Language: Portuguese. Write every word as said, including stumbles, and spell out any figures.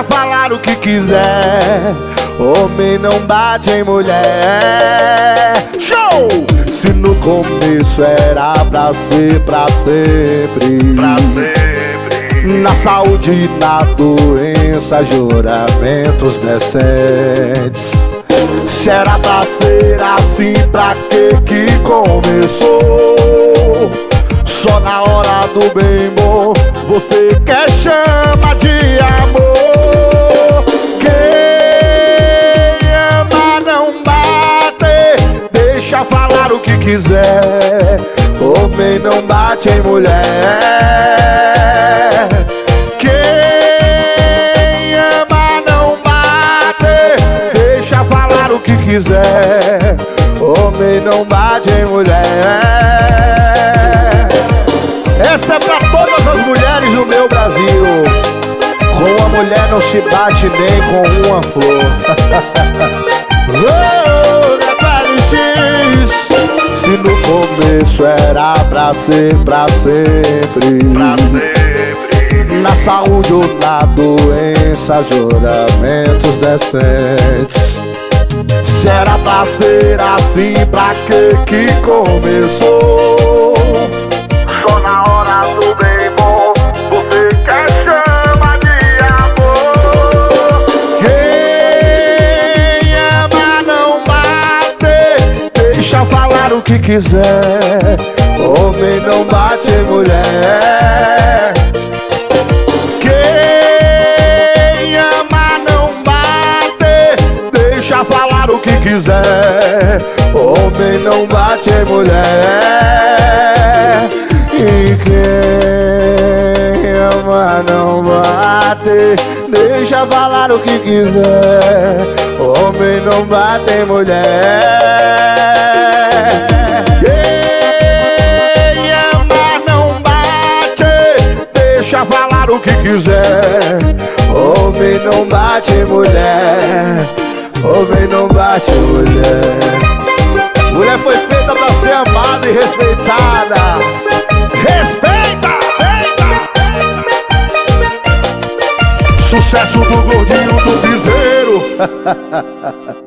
deixa falar o que quiser. Homem não bate em mulher. Show! Se no começo era pra ser pra sempre, Pra sempre. na saúde e na doença, juramentos decentes. Se era pra ser assim, pra que que começou? Só na hora do bem bom você quer chama de amor. Quem ama não bate, deixa falar o que quiser. Homem não bate em mulher. Quem ama não bate, deixa falar o que quiser. Homem não bate em mulher. Essa é pra todas as mulheres do meu Brasil. Com a mulher não se bate nem com uma flor. Oh, se no começo era pra ser pra sempre, Pra sempre. na saúde ou na doença, juramentos decentes. Se era pra ser assim, pra que que começou? Só na hora do bem bom você quer chama de amor. Quem ama não bate, deixa falar o que quiser. Homem não bate em mulher. Quem ama não bate, deixa falar o que quiser. Homem não bate em mulher. E quem ama não bate, deixa falar o que quiser. Homem não bate em mulher. Quem ama não bate, deixa falar o que quiser. Homem não bate em mulher. Homem não bate em mulher. Mulher foi feita pra ser amada e respeitada. Respeita! Sucesso do gordinho do piseiro.